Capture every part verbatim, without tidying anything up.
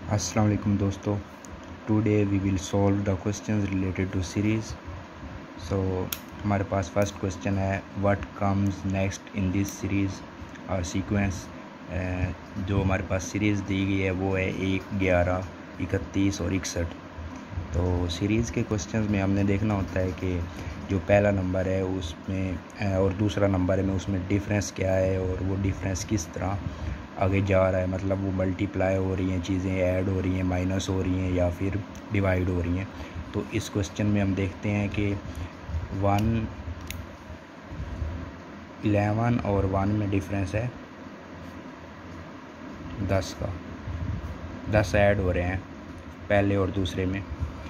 अस्सलाम वालेकुम दोस्तों, today we will solve the questions related to series. So हमारे पास फर्स्ट क्वेश्चन है, what comes next in this series और सीक्वेंस। जो हमारे पास सीरीज़ दी गई है वो है एक, ग्यारह, इकतीस और इकसठ। तो सीरीज़ के क्वेश्चंस में हमने देखना होता है कि जो पहला नंबर है उसमें और दूसरा नंबर में उसमें डिफरेंस क्या है और वो डिफरेंस किस तरह आगे जा रहा है, मतलब वो मल्टीप्लाई हो रही हैं, चीज़ें ऐड हो रही हैं, माइनस हो रही हैं या फिर डिवाइड हो रही हैं। तो इस क्वेश्चन में हम देखते हैं कि वन इलेवन और वन में डिफरेंस है दस का, दस ऐड हो रहे हैं पहले और दूसरे में,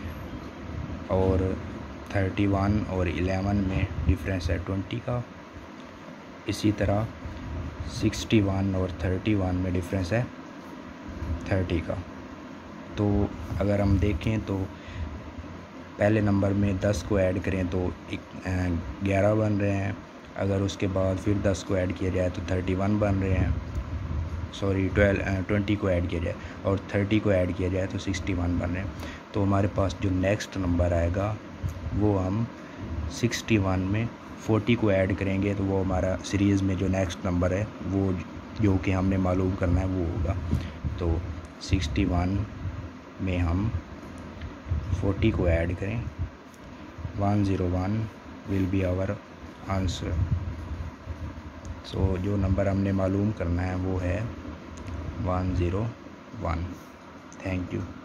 और थर्टी वन और इलेवन में डिफरेंस है ट्वेंटी का। इसी तरह सिक्सटी वन और थर्टी वन में डिफरेंस है थर्टी का। तो अगर हम देखें तो पहले नंबर में दस को ऐड करें तो ग्यारह बन रहे हैं, अगर उसके बाद फिर दस को ऐड किया जाए तो थर्टी वन बन रहे हैं, सॉरी ट्वेल्व ट्वेंटी को ऐड किया जाए और थर्टी को ऐड किया जाए तो सिक्सटी वन बन रहे हैं। तो हमारे पास जो नेक्स्ट नंबर आएगा वो हम सिक्सटी वन में फोर्टी को ऐड करेंगे तो वो हमारा सीरीज़ में जो नेक्स्ट नंबर है वो जो कि हमने मालूम करना है वो होगा। तो सिक्सटी वन में हम फोर्टी को ऐड करें, one zero one will be our answer. So जो नंबर हमने मालूम करना है वो है one zero one. Thank you.